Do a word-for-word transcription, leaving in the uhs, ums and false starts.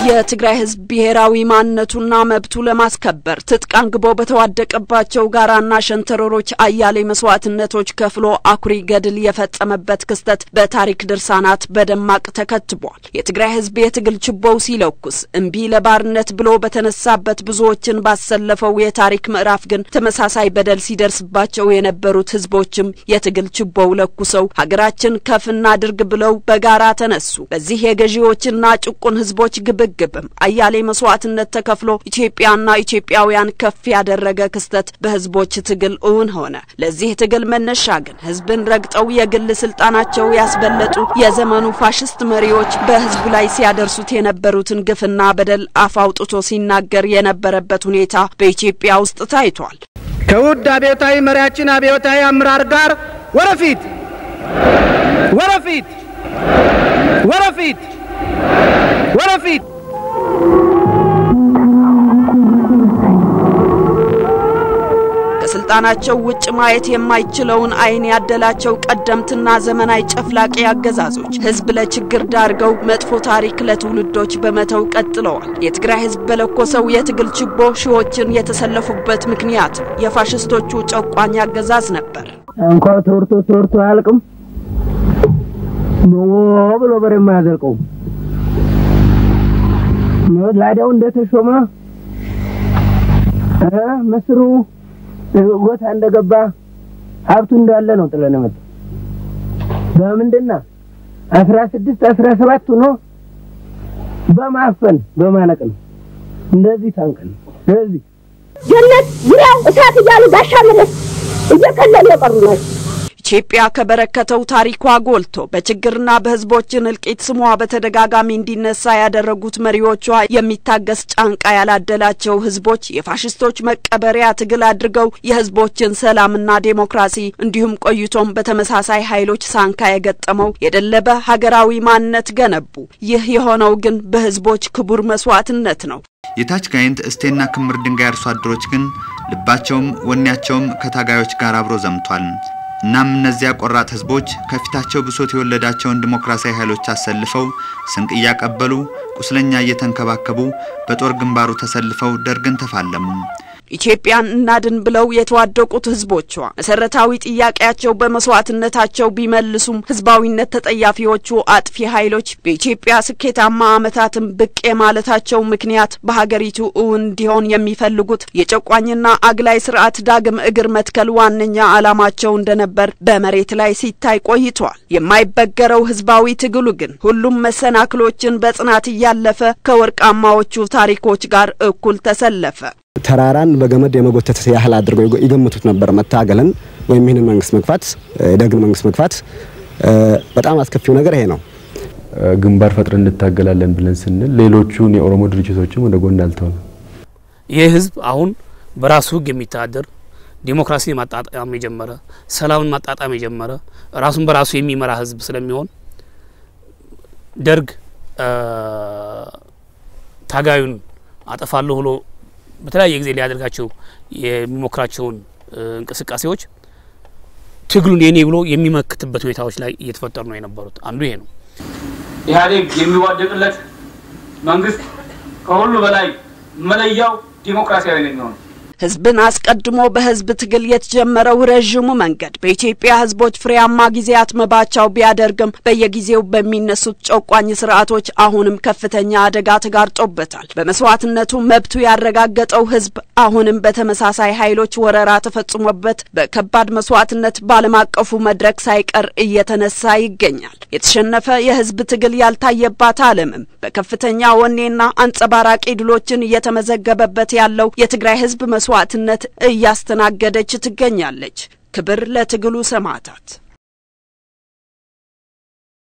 የትግራይ ህዝብ ብሔራዊ ማንነቱና መብቱ ለማስከበር ትጥቃንግቦ በተዋደቀባቸው ጋራና ሸንተረሮች አያሌ መስዋዕትነቶች ከፍሎ አኩሪ ገድል የፈጸመበት ክስተት በታሪክ ድርሳናት በደማቅ ተከትቧል። የትግራይ ህዝብ የትግል ችቦው ሲለኩስ እምቢ ለባርነት ብሎ በተነሳበት ብዙዎችን ባሰለፈው የታሪክ ምዕራፍ ግን ተመሳሳይ በደል ሲደርስባቸው የነበሩት ህዝቦችም የትግል ችቦው ለኩሰው ሀገራችን ከፍና ድርግ ብለው በጋራ ተነሱ። በዚህ የገዢዎችና ጭቁን ህዝቦች ግብግብም አያሌ መስዋዕትነት ተከፍሎ ኢትዮጵያና ኢትዮጵያውያን ከፍ ያደረገ ክስተት በህዝቦች ትግል እውን ሆነ። ለዚህ ትግል መነሻ ግን ህዝብን ረግጠው የግል ስልጣናቸው ያስበለጡ የዘመኑ ፋሽስት መሪዎች በህዝቡ ላይ ሲያደርሱት የነበሩትን ግፍና በደል አፋውጥቶ ሲናገር የነበረበት ሁኔታ በኢትዮጵያ ውስጥ ታይቷል። ከውድ አብዮታዊ መሪያችን አብዮታዊ አመራር ጋር ወረፊት ወረፊት ወረፊት ወረፊት ከስልጣናቸው ውጭ ማየት የማይችለውን አይን ያደላቸው ቀደምትና ዘመናዊ ጨፍላቂ አገዛዞች ህዝብ ለችግር ዳርገው መጥፎ ታሪክ ለትውልዶች በመተው ቀጥለዋል። የትግራይ ህዝብ በለኮሰው የትግል ችቦ ሺዎችን የተሰለፉበት ምክንያት የፋሽስቶቹ ጨቋኝ አገዛዝ ነበር። እንኳን ተወርቶ ተወርቶ አልቅም ነው ብሎ በረማ ያዘልቀው ላዳው እንደተሾመ እ መስሩ ወታ እንደገባ ሀብቱ እንዳለ ነው ጥለነመጥ በምንድና አስራ ስድስት አስራ ሰባት ነው በማፈን በማነቅ ነው እንደዚህ ታንቀን እንደዚህ ጀነት ይራው እሳት ያሉ ጋሻ መለስ እየከለለ የቀሩናል። ኢትዮጵያ ከበረከተው ታሪኳ ጎልቶ በችግርና በህዝቦችን እልቂት ስሟ በተደጋጋሚ እንዲነሳ ያደረጉት መሪዎቿ የሚታገስ ጫንቃ ያላደላቸው ህዝቦች የፋሽስቶች መቀበሪያ ትግል አድርገው የህዝቦችን ሰላምና ዴሞክራሲ እንዲሁም ቆይቶም በተመሳሳይ ኃይሎች ሳንካ የገጠመው የደለበ ሀገራዊ ማንነት ገነቡ። ይህ የሆነው ግን በህዝቦች ክቡር መስዋዕትነት ነው። የታች ጋይንት እስቴና ክምር ድንጋይ አርሶ አደሮች ግን ልባቸውም ወኔያቸውም ከታጋዮች ጋር አብሮ ዘምቷል። እናም እነዚያ ቆራጥ ህዝቦች ከፊታቸው ብሶት የወለዳቸውን ዲሞክራሲያዊ ኃይሎች አሰልፈው ስንቅ ያቀበሉ ቁስለኛ እየተንከባከቡ በጦር ግንባሩ ተሰልፈው ደርግን ተፋለሙ። ኢትዮጵያን እናድን ብለው የተዋደቁት ህዝቦቿ መሰረታዊ ጥያቄያቸው በመስዋዕትነታቸው ቢመልሱም ህዝባዊነት ተጠያፊዎቹ አጥፊ ኃይሎች በኢትዮጵያ ስኬታማ አመታትም ብቅ የማለታቸው ምክንያት በሀገሪቱ እውን እንዲሆን የሚፈልጉት የጨቋኝና አግላይ ስርዓት ዳግም እግር መትከል ዋነኛ ዓላማቸው እንደነበር በመሬት ላይ ሲታይ ቆይቷል። የማይበገረው ህዝባዊ ትግሉ ግን ሁሉም መሰናክሎችን በጽናት ያለፈ ከወርቃማዎቹ ታሪኮች ጋር እኩል ተሰለፈ። ተራራን በገመድ የመጎተት ያህል አድርገው ይገምቱት ነበር። መታገልን ወይም ይህንን መንግስት መግፋት ደግን መንግስት መግፋት በጣም አስከፊው ነገር ይሄ ነው። ግንባር ፈጥረን እንታገላለን ብለን ስንል ሌሎቹን የኦሮሞ ድርጅቶችም ወደ ጎን አልተው ነው። ይህ ህዝብ አሁን በራሱ ህግ የሚታደር ዲሞክራሲ ማጣጣም የጀመረ ሰላምን ማጣጣም የጀመረ ራሱን በራሱ የሚመራ ህዝብ ስለሚሆን ደርግ ታጋዩን አጠፋለሁ ብሎ በተለያየ ጊዜ ሊያደርጋቸው የሚሞክራቸውን እንቅስቃሴዎች ትግሉን የኔ ብሎ የሚመክትበት ሁኔታዎች ላይ እየተፈጠሩ ነው የነበሩት። አንዱ ይሄ ነው። ኢህአዴግ የሚዋደቅለት መንግስት ከሁሉ በላይ መለያው ዲሞክራሲያዊ ነው። ህዝብን አስቀድሞ በህዝብ ትግል የተጀመረው ረጅሙ መንገድ በኢትዮጵያ ህዝቦች ፍሬያማ ጊዜያት መባቻው ቢያደርግም በየጊዜው በሚነሱት ጨቋኝ ስርዓቶች አሁንም ከፍተኛ አደጋ ተጋርጦበታል። በመስዋዕትነቱ መብቱ ያረጋገጠው ህዝብ አሁንም በተመሳሳይ ኃይሎች ወረራ ተፈጽሞበት በከባድ መስዋዕትነት ባለማቀፉ መድረክ ሳይቀር እየተነሳ ይገኛል። የተሸነፈ የህዝብ ትግል ያልታየባት ዓለምም በከፍተኛ ወኔና አንጸባራቂ ድሎችን እየተመዘገበበት ያለው የትግራይ ህዝብ መስዋዕትነት እያስተናገደች ትገኛለች። ክብር ለትግሉ ሰማዕታት።